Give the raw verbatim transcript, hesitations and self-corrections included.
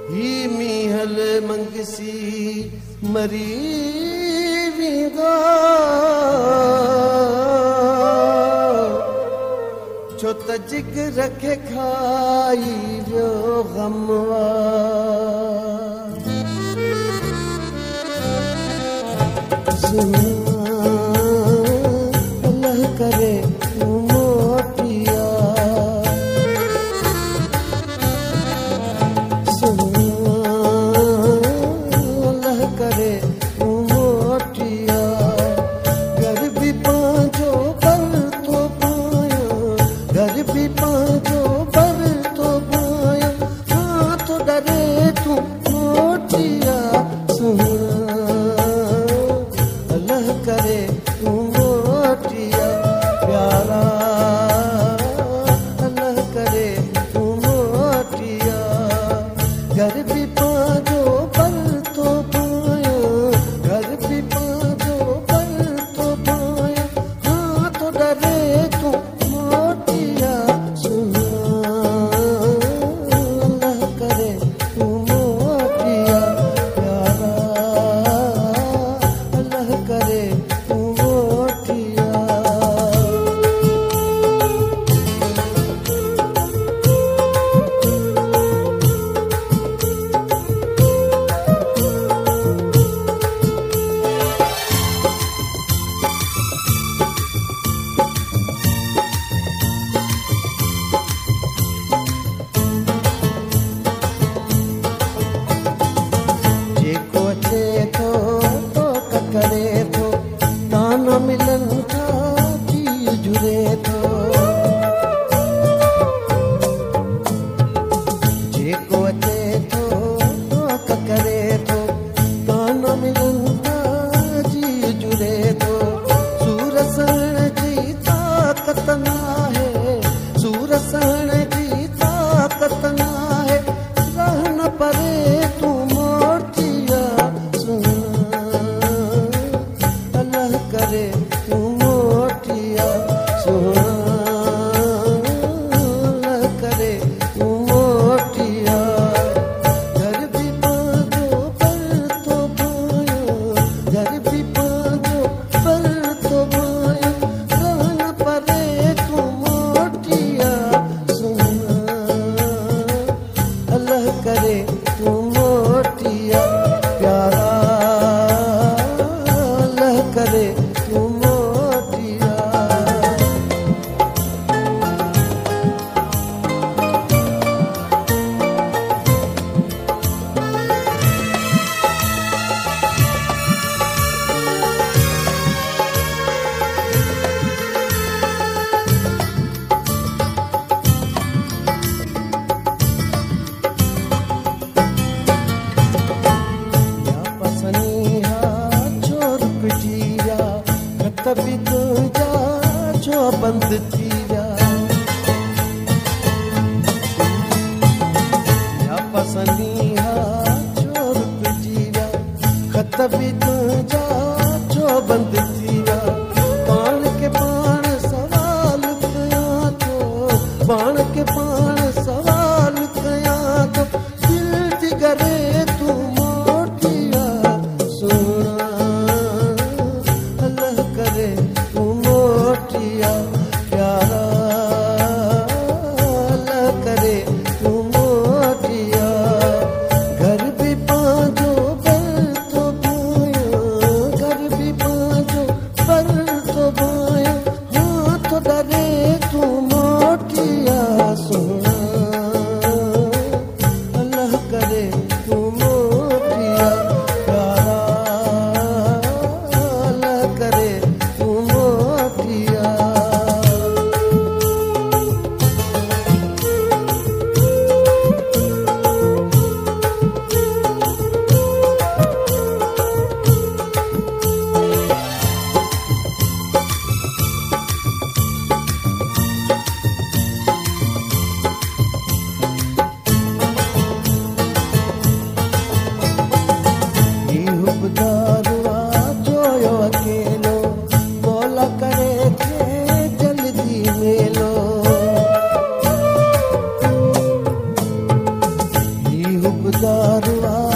ही मीहल मंगसी मरी विंगा छो त जिगर खे खाई वियो ग़मवा अल्लाह करे तू मोटिया अल्लाह करे तू मोटिया घर भी पांचो पर तो पाया घर भी पांचो पर तो पाया हाँ तो डरे तू मोटिया करे तू मोटिया प्यारा अल्लाह करे तू मोटिया घर भी पाँचो पर तो पाया घर भी पाँचो पर तो पाया हाँ तो डरे तू मोटिया सुना अल्लाह करे तू मोटिया प्यारा अल्लाह करे तू मोटिया जेको अचे थो तो करे थो ताना मिलन था जी जुड़े थो जेको अचे थो तो करे थो ताना मिलन था जी जुड़े थो सूर सण जी ताकत नाहे सूर सण जी ताकत नाहे रहन परे तू मोटिया अल्लाह करे तू मोटिया सोना अल्लाह करे तू मोटिया घर भी पाँचो पर तो पाया घर भी पाँचो पर तो पाया रहन परे तू मोटिया सोना अल्लाह करे तू मोटिया प्यारा अल्लाह करे तू मोटिया या पसनीहा छोर पिटिया कभी तो जा जो बंद थिया या पसनीहा छोर पिटिया कभी तो जा जो बंद थिया पाण के पाण सवाल कया तो पाण के पाण सवाल कया तो दिल थी करे तू मोटिया सोना अल्लाह करे तू मोटिया प्यारा अल्लाह करे तू मोटिया घर भी पाँचो पर तो पाया घर भी पाँचो रूपदार आ